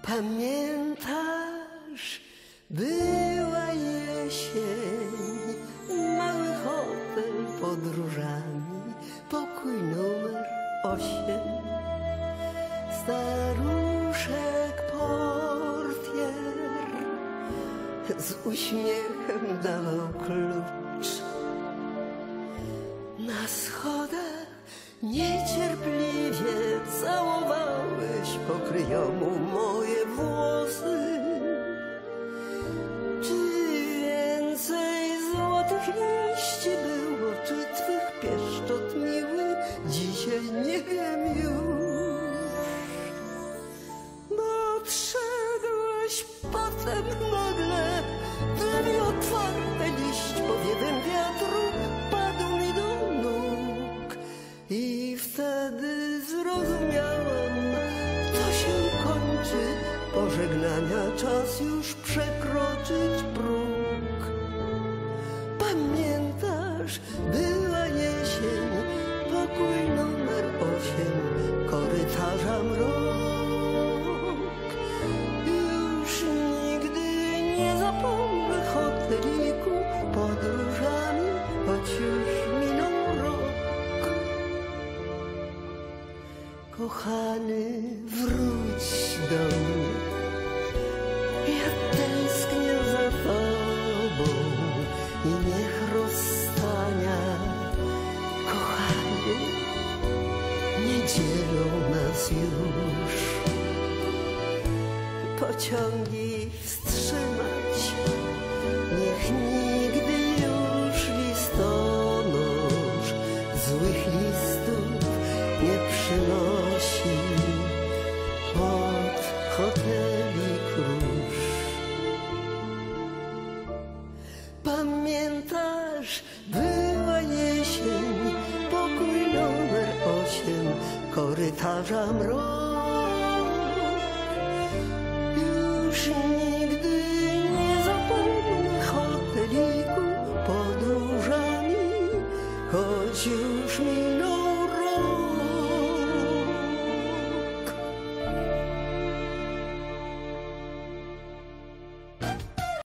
Pamiętasz, była jesień, mały hotel podróżami, pokój numer 8. Staruszek portier z uśmiechem dawał klucz. Na schodach niecierpliwie całowałeś pokryjomu moje włosy. Czy więcej złotych liści było, czy twych pieszczot miły, dzisiaj nie wiem już. Bo odszedłeś potem nagle, drzwi otwarte, liść powiewem wiatru padł mi do nóg. I wtedy zrozumiałam, to się kończy, pożegnania czas już przekroczyć próg. Pamiętasz, była jesień, pokój numer 8, korytarza mrok. Już nigdy nie zapomnę hoteliku, podróżami, choć już minął rok. Kochany, wróć do mnie, ja tęsknię za tobą i niech rozstania, kochany, nie dzielą nas już. Pociągi wstrzymać, niech nigdy już listonosz złych listów nie przynosi pod hoteli krusz. Pamiętasz, była jesień, pokój numer 8, korytarza mrok. Już nigdy nie zapomnę hoteliku, podróżami, choć